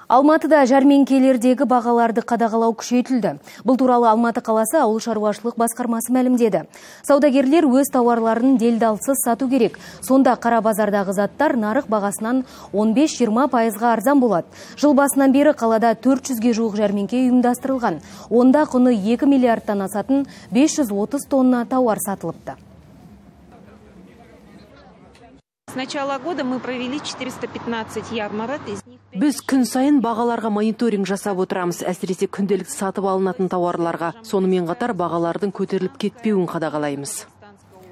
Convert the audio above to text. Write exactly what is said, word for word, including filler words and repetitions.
Алматыда жәрмеңкелердегі бағаларды қадағалау күшейтілді. Бұл туралы Алматы қаласы ауыл шаруашылық басқармасы мәлімдеді. Саудагерлер өз тауарларын делдалсыз сату керек. Сонда қара базардағы заттар нарық бағасынан он бес жиырма пайызға арзан болады. Жыл басынан бері қалада төрт жүзге жуық жәрмеңке ұйымдастырылған. Онда құны екі миллиардтан асатын бес жүз отыз тонна тауар сатылыпты. С начала года мы провели четыреста пятнадцать ярмарок. Біз күн сайын бағаларға мониторинг жасап отырамыз, әсіресе күнделікті сатып алынатын тауарларға. Сонымен қатар бағалардың көтеріліп кетпеуін қадағалаймыз.